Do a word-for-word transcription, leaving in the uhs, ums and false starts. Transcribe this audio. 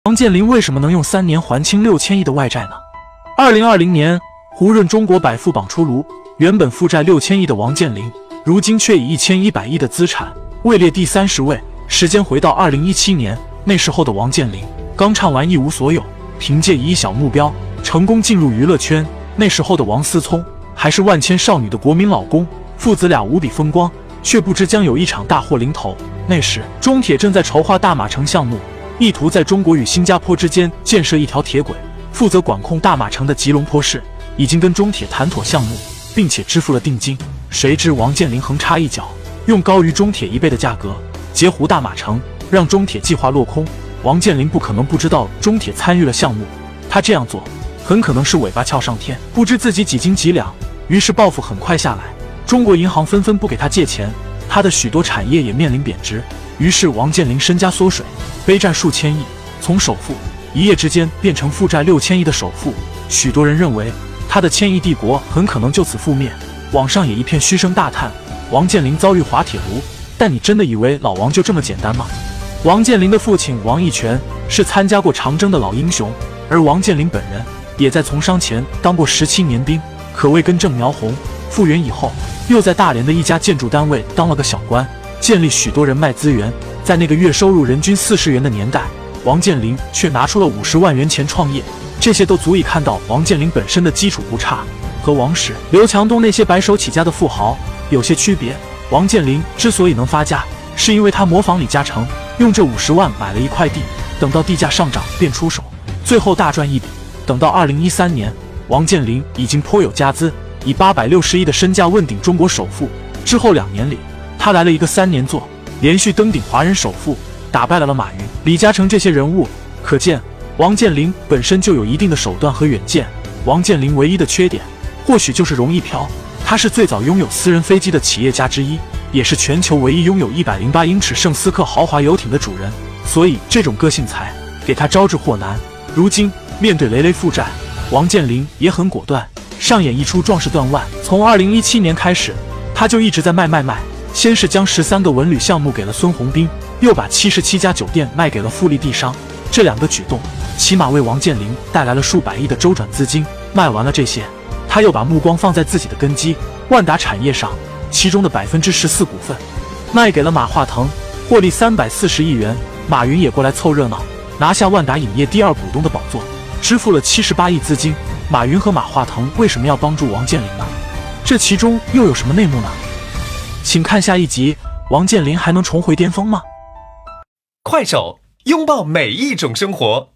王健林为什么能用三年还清六千亿的外债呢？二零二零年，胡润中国百富榜出炉，原本负债六千亿的王健林，如今却以一千一百亿的资产位列第三十位。时间回到二零一七年，那时候的王健林刚唱完《一无所有》，凭借一亿小目标成功进入娱乐圈。那时候的王思聪还是万千少女的国民老公，父子俩无比风光，却不知将有一场大祸临头。那时，中铁正在筹划大马城项目，意图在中国与新加坡之间建设一条铁轨。负责管控大马城的吉隆坡市已经跟中铁谈妥项目，并且支付了定金。谁知王健林横插一脚，用高于中铁一倍的价格截胡大马城，让中铁计划落空。王健林不可能不知道中铁参与了项目，他这样做很可能是尾巴翘上天，不知自己几斤几两。于是报复很快下来，中国银行纷纷不给他借钱，他的许多产业也面临贬值。于是王健林身家缩水，背债数千亿，从首富一夜之间变成负债六千亿的首富。许多人认为他的千亿帝国很可能就此覆灭，网上也一片嘘声大叹王健林遭遇滑铁卢。但你真的以为老王就这么简单吗？王健林的父亲王义全是参加过长征的老英雄，而王健林本人也在从商前当过十七年兵，可谓根正苗红。复员以后，又在大连的一家建筑单位当了个小官，建立许多人脉资源。在那个月收入人均四十元的年代，王健林却拿出了五十万元钱创业，这些都足以看到王健林本身的基础不差，和王石、刘强东那些白手起家的富豪有些区别。王健林之所以能发家，是因为他模仿李嘉诚，用这五十万买了一块地，等到地价上涨便出手，最后大赚一笔。等到二零一三年，王健林已经颇有家资，以八百六十亿的身价问鼎中国首富。之后两年里，他来了一个三年座，连续登顶华人首富，打败了了马云、李嘉诚这些人物。可见王健林本身就有一定的手段和远见。王健林唯一的缺点，或许就是容易飘。他是最早拥有私人飞机的企业家之一，也是全球唯一拥有一百零八英尺圣斯克豪华游艇的主人，所以这种个性才给他招致祸难。如今面对累累负债，王健林也很果断，上演一出壮士断腕。从二零一七年开始，他就一直在卖卖卖，先是将十三个文旅项目给了孙宏斌，又把七十七家酒店卖给了富力地商。这两个举动起码为王健林带来了数百亿的周转资金。卖完了这些，他又把目光放在自己的根基万达产业上，其中的百分之十四股份卖给了马化腾，获利三百四十亿元。马云也过来凑热闹，拿下万达影业第二股东的宝座，支付了七十八亿资金。马云和马化腾为什么要帮助王健林呢？这其中又有什么内幕呢？请看下一集，王健林还能重回巅峰吗？ 快手，拥抱每一种生活。